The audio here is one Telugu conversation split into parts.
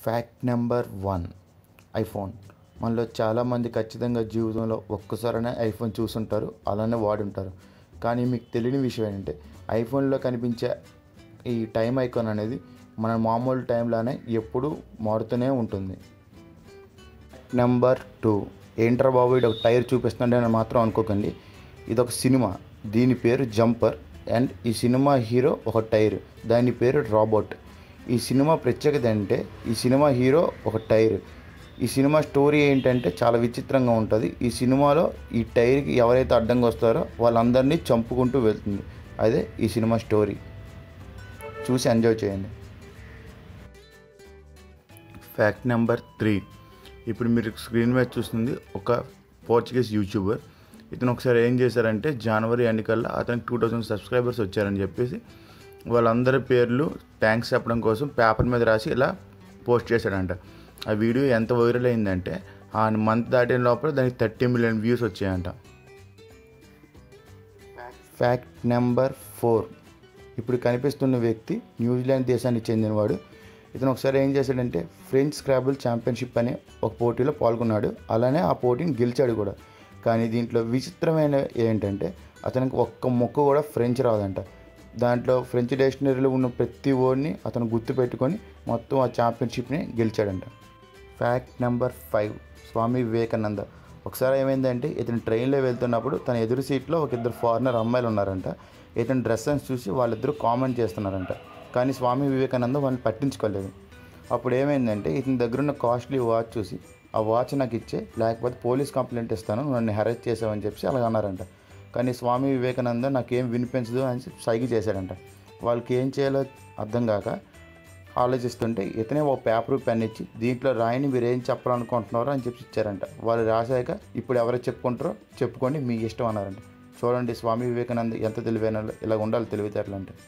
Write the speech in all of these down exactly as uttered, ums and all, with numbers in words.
Fact number one, iPhone. మనలో చాలామంది ఖచ్చితంగా జీవితంలో ఒక్కసారైనా ఐఫోన్ చూసుంటారు, అలానే వాడుంటారు. కానీ మీకు తెలియని విషయం ఏంటంటే ఐఫోన్లో కనిపించే ఈ టైం ఐకాన్ అనేది మన మామూలు టైంలోనే ఎప్పుడూ మారుతూనే ఉంటుంది. నెంబర్ టూ, ఏంట్రా బాబు ఇది ఒక టైర్ చూపిస్తుండే మాత్రం అనుకోకండి. ఇది ఒక సినిమా, దీని పేరు జంపర్ అండ్ ఈ సినిమా హీరో ఒక టైర్, దాని పేరు రాబోట్. ఈ సినిమా ప్రత్యేకత అంటే ఈ సినిమా హీరో ఒక టైర్. ఈ సినిమా స్టోరీ ఏంటంటే చాలా విచిత్రంగా ఉంటుంది. ఈ సినిమాలో ఈ టైర్కి ఎవరైతే అడ్డంగా వస్తారో వాళ్ళందరినీ చంపుకుంటూ వెళ్తుంది. అదే ఈ సినిమా స్టోరీ. చూసి ఎంజాయ్ చేయండి. ఫ్యాక్ట్ నెంబర్ త్రీ, ఇప్పుడు మీరు స్క్రీన్ మీద చూస్తుంది ఒక పోర్చుగీస్ యూట్యూబర్. ఇతను ఒకసారి ఏం చేశారంటే జనవరి ఎన్నికల్లో అతనికి టూ థౌజండ్ సబ్స్క్రైబర్స్ వచ్చారని చెప్పేసి వాళ్ళందరి పేర్లు థ్యాంక్స్ చెప్పడం కోసం పేపర్ మీద రాసి ఇలా పోస్ట్ చేశాడంట. ఆ వీడియో ఎంత వైరల్ అయిందంటే ఆ మంత్ దాటిన లోపల దానికి థర్టీ మిలియన్ వ్యూస్ వచ్చాయంట. ఫ్యాక్ట్ నెంబర్ ఫోర్, ఇప్పుడు కనిపిస్తున్న వ్యక్తి న్యూజిలాండ్ దేశానికి చెందినవాడు. ఇతను ఒకసారి ఏం చేశాడంటే ఫ్రెంచ్ స్క్రాబుల్ ఛాంపియన్షిప్ అనే ఒక పోటీలో పాల్గొన్నాడు. అలానే ఆ పోటీని గెలిచాడు కూడా. కానీ దీంట్లో విచిత్రమైన ఏంటంటే అతనికి ఒక్క ముక్క కూడా ఫ్రెంచ్ రాదంట. దాంట్లో ఫ్రెంచ్ డిక్షనరీలో ఉన్న ప్రతి వర్డ్ని అతను గుర్తుపెట్టుకొని మొత్తం ఆ ఛాంపియన్షిప్ని గెలిచాడంట. Fact number five, Swami Vivekananda. ఒకసారి ఏమైందంటే ఇతను ట్రైన్లో వెళ్తున్నప్పుడు తన ఎదురు సీట్లో ఒక ఇద్దరు ఫారినర్ అమ్మాయిలు ఉన్నారంట. ఇతని డ్రెస్ సెన్స్ చూసి వాళ్ళిద్దరూ కామెంట్ చేస్తున్నారంట. కానీ స్వామి వివేకానంద వాళ్ళని పట్టించుకోలేదు. అప్పుడు ఏమైందంటే ఇతని దగ్గర ఉన్న కాస్ట్లీ వాచ్ చూసి ఆ వాచ్ నాకు ఇచ్చే, లేకపోతే పోలీస్ కంప్లైంట్ ఇస్తాను, నన్ను హెరాస్ చేసావని చెప్పి అలా అన్నారంట. కానీ స్వామి వివేకానంద నాకేం వినిపించదు అని చెప్పి సైగ చేశాడంట. వాళ్ళకి ఏం చేయాలో అర్థం కాక ఆలోచిస్తుంటే ఇతనే ఒక పేపర్ పెన్ ఇచ్చి దీంట్లో రాయిని మీరు ఏం చెప్పాలనుకుంటున్నారో అని చెప్పి ఇచ్చారంట. వాళ్ళు రాశాక ఇప్పుడు ఎవరు చెప్పుకుంటారో చెప్పుకోండి, మీ ఇష్టం అన్నారంట. చూడండి స్వామి వివేకానంద ఎంత తెలివైన, ఇలా ఉండాలి తెలివితేటలు అంటే.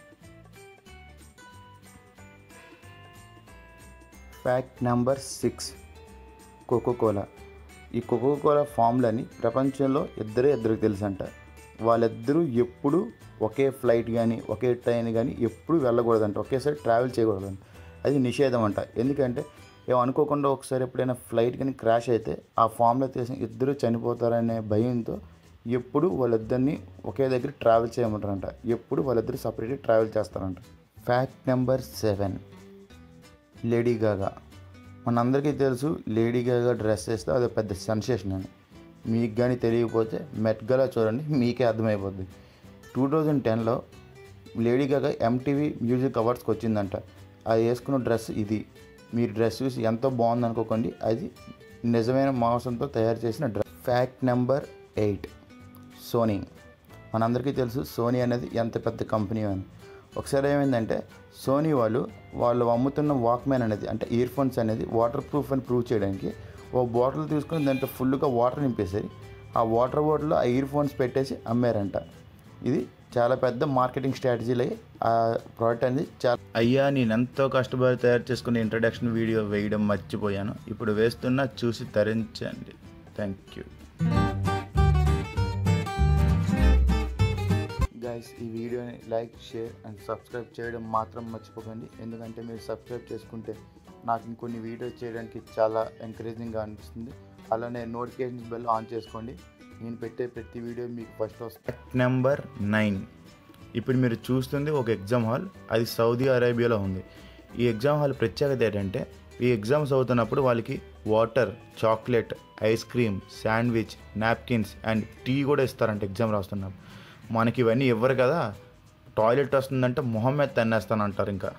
Fact number six, Coca Cola. ఈ కోకోకోలా ఫామ్లని ప్రపంచంలో ఇద్దరే ఇద్దరికి తెలుసంట. వాళ్ళిద్దరూ ఎప్పుడు ఒకే ఫ్లైట్ కానీ ఒకే ట్రైన్ కానీ ఎప్పుడు వెళ్ళకూడదంట, ఒకేసారి ట్రావెల్ చేయకూడదంట. అది నిషేధం అంట. ఎందుకంటే ఏమో అనుకోకుండా ఒకసారి ఎప్పుడైనా ఫ్లైట్ కానీ క్రాష్ అయితే ఆ ఫామ్లో తీసిన ఇద్దరు చనిపోతారనే భయంతో ఎప్పుడు వాళ్ళిద్దరిని ఒకే దగ్గర ట్రావెల్ చేయమంటారంట. ఎప్పుడు వాళ్ళిద్దరు సపరేట్గా ట్రావెల్ చేస్తారంట. Fact number seven, Lady Gaga. మనందరికీ తెలుసు లేడీ గాగా డ్రెస్ వేస్తే అది పెద్ద సెన్సేషన్ అని. మీకు కానీ తెలియకపోతే మెట్ గలా చూడండి, మీకే అర్థమైపోద్ది. టూ థౌజండ్ టెన్లో లేడీ గాగా ఎంటీవీ మ్యూజిక్ అవార్డ్స్కి వచ్చిందంట. అది వేసుకున్న డ్రెస్ ఇది. మీరు డ్రెస్ చూసి ఎంతో బాగుంది అనుకోకండి, అది నిజమైన మాంసంతో తయారు చేసిన dress. Fact number eight, Sony. మనందరికీ తెలుసు సోనీ అనేది ఎంత పెద్ద కంపెనీ అని. ఒకసారి ఏమైందంటే సోనీ వాళ్ళు వాళ్ళు అమ్ముతున్న వాక్మ్యాన్ అనేది అంటే ఇయర్ ఫోన్స్ అనేది వాటర్ ప్రూఫ్ అని ప్రూవ్ చేయడానికి ఓ బాటిల్ తీసుకొని దాంట్లో ఫుల్గా వాటర్ నింపేసి ఆ వాటర్ బాటిల్లో ఆ ఇయర్ ఫోన్స్ పెట్టేసి అమ్మారంట. ఇది చాలా పెద్ద మార్కెటింగ్ స్ట్రాటజీలు అయ్యి ఆ ప్రోడక్ట్ అనేది చాలా. అయ్యా నేను ఎంతో కష్టపడి తయారు చేసుకుని ఇంట్రడక్షన్ వీడియో వేయడం మర్చిపోయాను, ఇప్పుడు వేస్తున్నా చూసి తరించండి. Thank you guys. ఈ వీడియోని లైక్, షేర్ అండ్ సబ్స్క్రైబ్ చేయడం మాత్రం మర్చిపోకండి. ఎందుకంటే మీరు సబ్స్క్రైబ్ చేసుకుంటే నాకు ఇంకొన్ని వీడియోస్ చేయడానికి చాలా ఎంకరేజింగ్గా అనిపిస్తుంది. అలానే నోటిఫికేషన్ బెల్ ఆన్ చేసుకోండి, నేను పెట్టే ప్రతి వీడియో మీకు ఫస్ట్ వస్తుంది. ఫ్యాక్ట్ నెంబర్ నైన్, ఇప్పుడు మీరు చూస్తుంది ఒక ఎగ్జామ్ హాల్, అది సౌదీ అరేబియాలో ఉంది. ఈ ఎగ్జామ్ హాల్ ప్రత్యేకత ఏంటంటే ఈ ఎగ్జామ్స్ అవుతున్నప్పుడు వాళ్ళకి water, chocolate, ice cream, sandwich, napkins and tea కూడా ఇస్తారంట ఎగ్జామ్ రాస్తున్నప్పుడు. మనకి ఇవన్నీ ఇవ్వరు కదా, టాయిలెట్ వస్తుందంటే మొహం మీద తన్నేస్తానంటారు ఇంకా.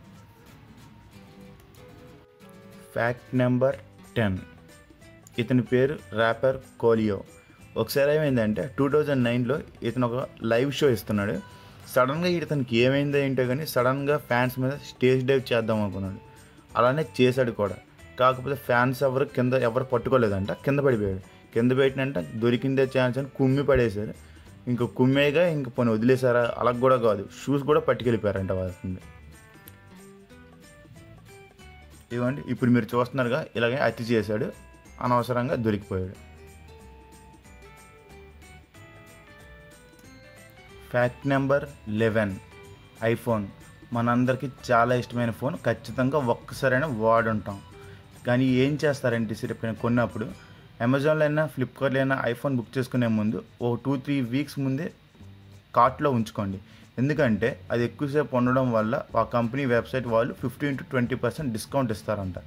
ఫ్యాక్ట్ నెంబర్ టెన్, ఇతని పేరు ర్యాపర్ కోలియో. ఒకసారి ఏమైందంటే టూ థౌజండ్ నైన్లో ఇతను ఒక లైవ్ షో ఇస్తున్నాడు. సడన్గా ఇతనికి ఏమైందో ఏంటో కానీ సడన్గా ఫ్యాన్స్ మీద స్టేజ్ డైవ్ చేద్దాం అనుకున్నాడు. అలానే చేశాడు కూడా. కాకపోతే ఫ్యాన్స్ ఎవరు కింద ఎవరు పట్టుకోలేదంట, కింద పడిపోయాడు. కింద పెట్టినంట దొరికిందే ఛాన్స్ అని కుమ్మి పడేశారు. ఇంకా కుమ్మేగా ఇంక పని వదిలేశారా, అలా కూడా కాదు, షూస్ కూడా పట్టుకెళ్ళిపోయారంట వాళ్ళకి. ఇవ్వండి ఇప్పుడు మీరు చూస్తున్నారుగా, ఇలాగే అతి చేశాడు, అనవసరంగా దొరికిపోయాడు. Fact number eleven, iPhone. మనందరికీ చాలా ఇష్టమైన ఫోన్, ఖచ్చితంగా ఒక్కసారైనా వాడుంటాం. కానీ ఏం చేస్తారంటే ఎప్పుడైనా కొన్నప్పుడు అమెజాన్లో అయినా ఫ్లిప్కార్ట్లో అయినా ఐఫోన్ బుక్ చేసుకునే ముందు ఓ టూ త్రీ వీక్స్ ముందే కార్ట్లో ఉంచుకోండి. ఎందుకంటే అది ఎక్కువసేపు ఉండడం వల్ల ఆ కంపెనీ వెబ్సైట్ వాళ్ళు fifteen to twenty percent discount ఇస్తారంట.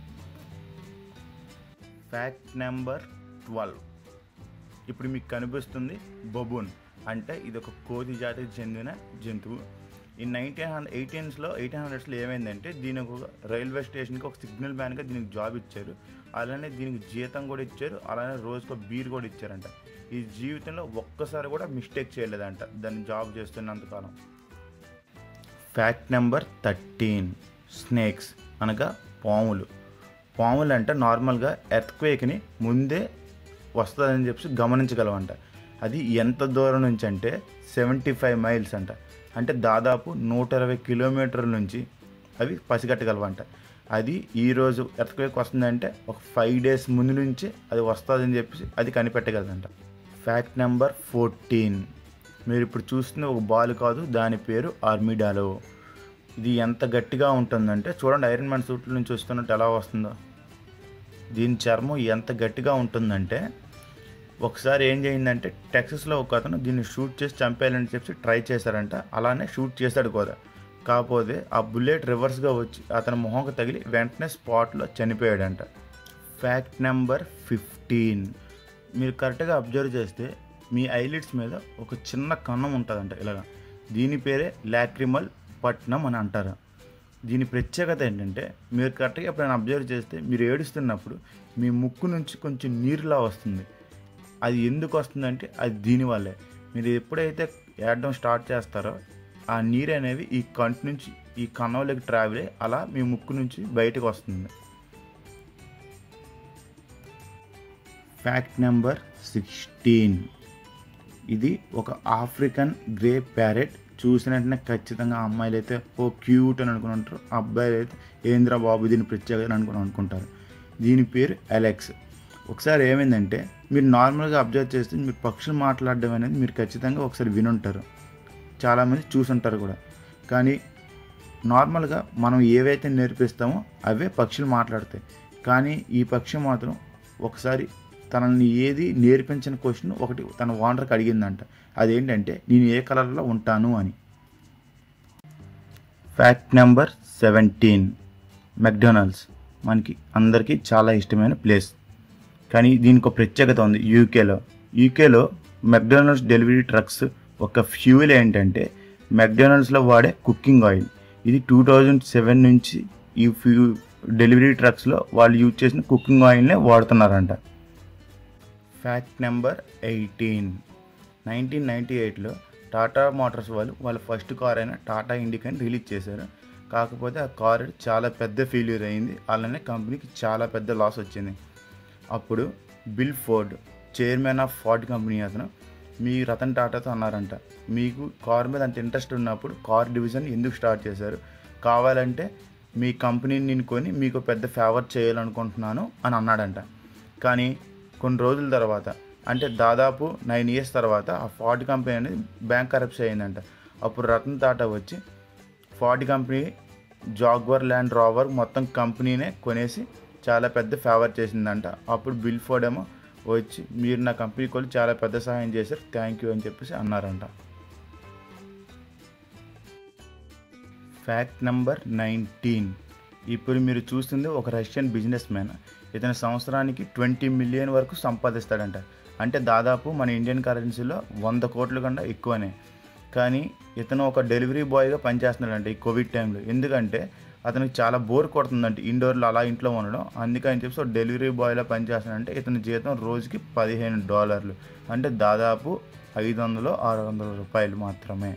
Fact number twelve. ఇప్పుడు మీకు కనిపిస్తుంది బబూన్. అంటే ఇది ఒక కోతి జాతికి చెందిన జంతువు. ఈ నైన్టీన్ హండ్రెడ్ ఎయిటీన్స్లో ఎయిటీన్ హండ్రెడ్స్లో ఏమైందంటే దీనికి ఒక రైల్వే స్టేషన్కి ఒక సిగ్నల్ మ్యాన్గా దీనికి జాబ్ ఇచ్చారు. అలానే దీనికి జీతం కూడా ఇచ్చారు. అలానే రోజుకు బీర్ కూడా ఇచ్చారంట. ఈ జీవితంలో ఒక్కసారి కూడా మిస్టేక్ చేయలేదంట దాన్ని జాబ్ చేస్తున్నంతకాలం. Fact number thirteen. స్నేక్స్ అనగా పాములు. పాములు అంటే నార్మల్గా ఎర్త్క్వేక్ని ముందే వస్తుందని చెప్పి గమనించగలవంట. అది ఎంత దూరం నుంచి అంటే సెవెంటీ ఫైవ్ మైల్స్ అంట. అంటే దాదాపు నూట ఇరవై కిలోమీటర్ల నుంచి అవి పసిగట్టగలవంట. అది ఈరోజు ఎర్త్క్వేక్ వస్తుందంటే ఒక ఫైవ్ డేస్ ముందు నుంచి అది వస్తుందని చెప్పి అది కనిపెట్టగలదంట. Fact number fourteen. మీరు ఇప్పుడు చూస్తున్న ఒక బాల్ కాదు, దాని పేరు ఆర్మిడాలో. ఇది ఎంత గట్టిగా ఉంటుందంటే చూడండి, ఐరన్ మ్యాన్ సూట్ల నుంచి చూస్తున్నట్టు ఎలా వస్తుందో. దీని చర్మం ఎంత గట్టిగా ఉంటుందంటే ఒకసారి ఏం చేయిందంటే టెక్సస్లో ఒక అతను దీన్ని షూట్ చేసి చంపేయాలని చెప్పి ట్రై చేశారంట. అలానే షూట్ చేశాడు కూడా. కాకపోతే ఆ బుల్లెట్ రివర్స్గా వచ్చి అతని మొహంకు తగిలి వెంటనే స్పాట్లో చనిపోయాడంట. Fact number fifteen. మీరు కరెక్ట్గా అబ్జర్వ్ చేస్తే మీ ఐలిడ్స్ మీద ఒక చిన్న కన్నం ఉంటుందంట ఇలాగా. దీని పేరే లాక్రిమల్ పట్నం అని అంటారు. దీని ప్రత్యేకత ఏంటంటే మీరు కరెక్ట్గా ఎప్పుడైనా అబ్జర్వ్ చేస్తే మీరు ఏడుస్తున్నప్పుడు మీ ముక్కు నుంచి కొంచెం నీరులా వస్తుంది. అది ఎందుకు వస్తుందంటే అది దీనివల్లే. మీరు ఎప్పుడైతే ఏడడం స్టార్ట్ చేస్తారో ఆ నీరు అనేవి ఈ కంటి నుంచి ఈ కన్నంలోకి ట్రావెల్ అయ్యి అలా మీ ముక్కు నుంచి బయటకు వస్తుంది. Fact number sixteen. ఇది ఒక ఆఫ్రికన్ గ్రే ప్యారెట్. చూసిన వెంటనే ఖచ్చితంగా అమ్మాయిలు అయితే ఓ క్యూట్ అని అనుకుని ఉంటారు, అబ్బాయిలు అయితే ఏంద్రా బాబు దీని ప్రత్యేకత అనుకుని అనుకుంటారు. దీని పేరు అలెక్స్. ఒకసారి ఏమైందంటే మీరు నార్మల్గా అబ్జర్వ్ చేస్తే మీరు పక్షులు మాట్లాడడం అనేది మీరు ఖచ్చితంగా ఒకసారి వినుంటారు, చాలామంది చూసుంటారు కూడా. కానీ నార్మల్గా మనం ఏవైతే నేర్పిస్తామో అవే పక్షులు మాట్లాడతాయి. కానీ ఈ పక్షి మాత్రం ఒకసారి తనని ఏది నేర్పించిన క్వశ్చన్ ఒకటి తన ఓనర్కి అడిగిందంట. అదేంటంటే నేను ఏ కలర్లో ఉంటాను అని. Fact number seventeen. మెక్డొనాల్డ్స్ మనకి అందరికీ చాలా ఇష్టమైన ప్లేస్. కానీ దీనికి ఒక ప్రత్యేకత ఉంది. యూకేలో యూకేలో మెక్డొనాల్డ్స్ డెలివరీ ట్రక్స్ ఒక ఫ్యూయల్ ఏంటంటే మెక్డొనాల్డ్స్లో వాడే కుకింగ్ ఆయిల్. ఇది టూ థౌజండ్ సెవెన్ నుంచి ఈ ఫ్యూ డెలివరీ ట్రక్స్లో వాళ్ళు యూజ్ చేసిన కుకింగ్ ఆయిల్నే వాడుతున్నారంట. Fact number eighteen. Nineteen ninety ఎయిట్లో టాటా మోటార్స్ వాళ్ళు వాళ్ళ ఫస్ట్ కార్ అయిన టాటా ఇండికాని రిలీజ్ చేశారు. కాకపోతే ఆ కార్ చాలా పెద్ద ఫెయిల్యూర్ అయింది. అలానే కంపెనీకి చాలా పెద్ద లాస్ వచ్చింది. అప్పుడు Bill Ford, chairman of Ford company అతను మీ రతన్ టాటాతో అన్నారంట, మీకు కార్ మీద అంత ఇంట్రెస్ట్ ఉన్నప్పుడు కార్ డివిజన్ ఎందుకు స్టార్ట్ చేశారు? కావాలంటే మీ కంపెనీని నేను కొని మీకు పెద్ద ఫేవర్ చేయాలనుకుంటున్నాను అని అన్నాడంట. కానీ కొన్ని రోజుల తర్వాత అంటే దాదాపు నైన్ ఇయర్స్ తర్వాత ఆ ఫోర్డ్ కంపెనీ అనేది బ్యాంక్ కరప్షన్ అయిందంట. అప్పుడు రతన్ టాటా వచ్చి Ford company Jaguar Land Rover మొత్తం కంపెనీనే కొనేసి చాలా పెద్ద ఫేవర్ చేసిందంట. అప్పుడు బిల్ ఫోర్డ్ ఏమో వచ్చి మీరు నా కంపెనీ కొలి చాలా పెద్ద సహాయం చేశారు, థ్యాంక్ యూ అని చెప్పేసి అన్నారంట. Fact number nineteen. ఇప్పుడు మీరు చూస్తుంది ఒక రష్యన్ బిజినెస్ మ్యాన్. ఇతని సంవత్సరానికి ట్వంటీ మిలియన్ వరకు సంపాదిస్తాడంట. అంటే దాదాపు మన ఇండియన్ కరెన్సీలో వంద కోట్ల కన్నా ఎక్కువనే. కానీ ఇతను ఒక డెలివరీ బాయ్గా పనిచేస్తున్నాడంట ఈ కోవిడ్ టైంలో. ఎందుకంటే అతనికి చాలా బోర్ కొడుతుందంటే ఇండోర్లో అలా ఇంట్లో ఉండడం. అందుకని చెప్పి ఒక డెలివరీ బాయ్లా పనిచేస్తాడంటే ఇతని జీతం రోజుకి పదిహేను డాలర్లు అంటే దాదాపు ఐదు వందలు ఆరు వందల రూపాయలు మాత్రమే.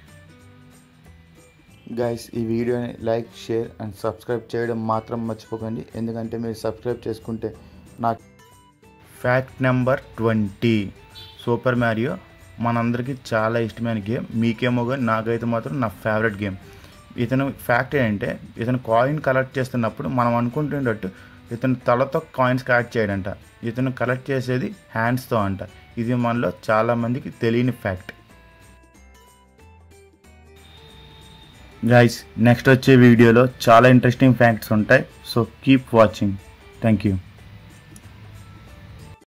గైస్, ఈ వీడియోని లైక్, షేర్ అండ్ సబ్స్క్రైబ్ చేయడం మాత్రం మర్చిపోకండి. ఎందుకంటే మీరు సబ్స్క్రైబ్ చేసుకుంటే నాకు. Fact number twenty. Super Mario మనందరికీ చాలా ఇష్టమైన గేమ్. మీకేమో కానీ నాకైతే మాత్రం నా ఫేవరెట్ గేమ్. ఇతను ఫ్యాక్ట్ ఏంటంటే ఇతను కాయిన్ కలెక్ట్ చేస్తున్నప్పుడు మనం అనుకుంటున్నట్టు ఇతను తలతో కాయిన్స్ కలెక్ట్ చేయడంట. ఇతను కలెక్ట్ చేసేది హ్యాండ్స్తో అంట. ఇది మనలో చాలామందికి తెలియని ఫ్యాక్ట్. గైస్, నెక్స్ట్ వచ్చే వీడియోలో చాలా ఇంట్రెస్టింగ్ ఫ్యాక్ట్స్ ఉంటాయి. So keep watching. Thank you.